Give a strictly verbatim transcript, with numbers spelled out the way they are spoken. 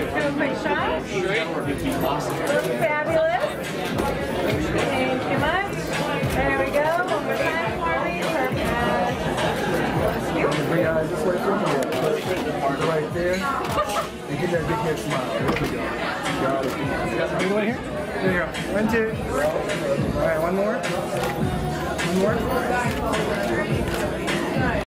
Do a quick shot. Look fabulous. Thank you much. There we go. One more time for me. Perfect. Bring your eyes this way from here. Right there. And get that big head smile. There we go. Got it. You got something here? There you go. One, two. All right, one more. One more.